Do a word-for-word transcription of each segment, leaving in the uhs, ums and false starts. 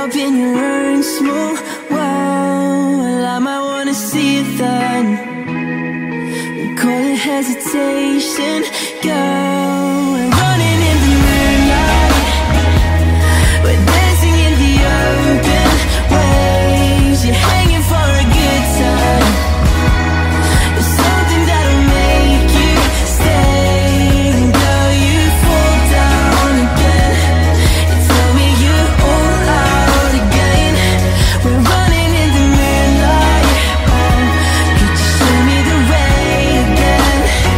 up in your own small world. Well, I might wanna see it then. We call it hesitation, girl. We're running in the moonlight, we're dancing in the open waves. You're hanging for a good time. There's something that'll make you stay. Girl, you fall down again. You tell me you're all out again. We're running in the moonlight. Oh, could you show me the way again?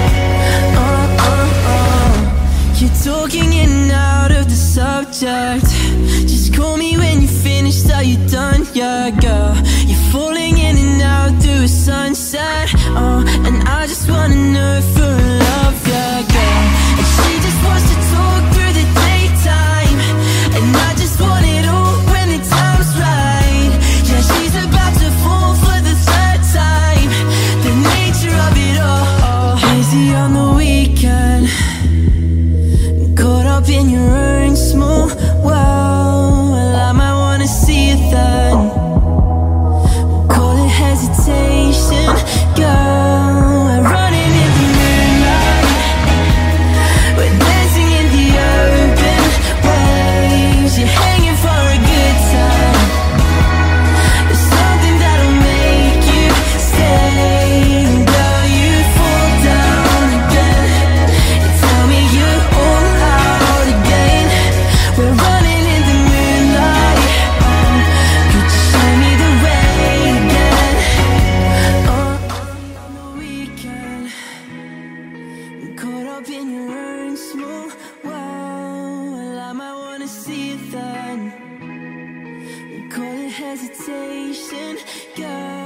Oh, oh, oh. You're talking in and out of the subject. Just call me when you're finished. Are you done? Yeah, girl. You're falling in and out through a sunset. Oh, and I just wanna know if you're in love, yeah, girl. And she just wants to talk through the daytime, and I just want it all when the time's right. Yeah, she's about to fall for the third time. The nature of it all. Busy on the weekend, caught up in your own small world. Well, I might wanna see it then. We'll call it hesitation, girl. We're running in the moonlight, we're dancing in the open waves. You're hanging for a good time. There's something that'll make you stay. Girl, you fall down again. You tell me you're all out again. We're running in the moonlight. Oh, could you show me the way again? Oh, on the weekend, caught up in your own small world. Well, I might wanna see it then. We call it hesitation, girl.